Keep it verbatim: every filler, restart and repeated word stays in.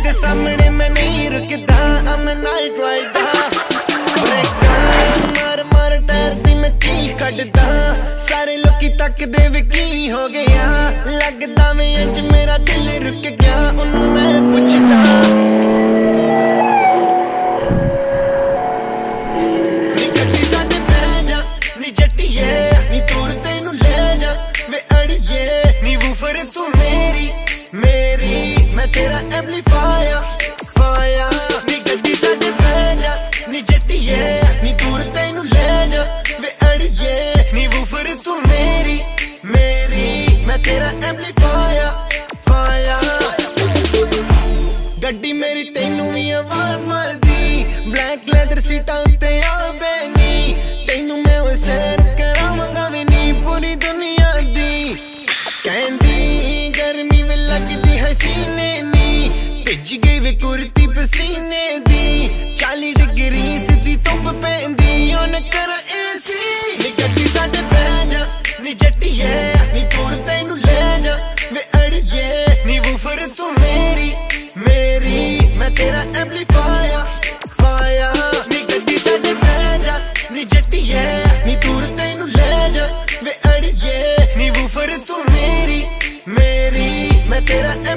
तेरे सामने मैं नहीं रुकदा, I'm a night rider। ब्रेकां मार मार टायर दी मैं चीख कड्डदा, सारे लोकी तकदे वे की हो गया, लगदा मैं अज मेरा दिल रुक गया, उन्नू मैं पुछदा नी गड्डी साडे बह जा नी जट्टिए, नी दूर तैनू ले जा वे अड़िए, नी वूफर तू मेरी मेरी मैं तेरा एम्पलीफायर फायर। नी गड्डी साडे बह जा नी जट्टिए, नी दूर तैनू ले जा वे अड़िए, नी वूफर तू मेरी मेरी मैं तेरा एम्पलीफायर फायर। गड्डी मेरी तैनू भी आवाज मारदी, ब्लैक लेदर सीटां उत्ते आ बैनी, तैनू मैं ओए सैर करावांगा वी नी पूरी दुनिया दी। कहंदी गर्मी में लगदी है सीने नी, भिज गई वे कुर्ती पसीने दी, चाली डिग्री सीधी धुप पैंदी ओन कर एसी। नी गड्डी साडे बह जा नी जट्टिए, नी दूर तैनू ले जा वे अड़िए, नी वूफर तू मेरी मेरी मैं तेरा एम्पलीफायर फायर। नी गड्डी साडे बह जा नी जट्टिए, नी दूर तैनू ले जा वे अड़िए, नी वूफर तू मेरी मेरी मैं तेरा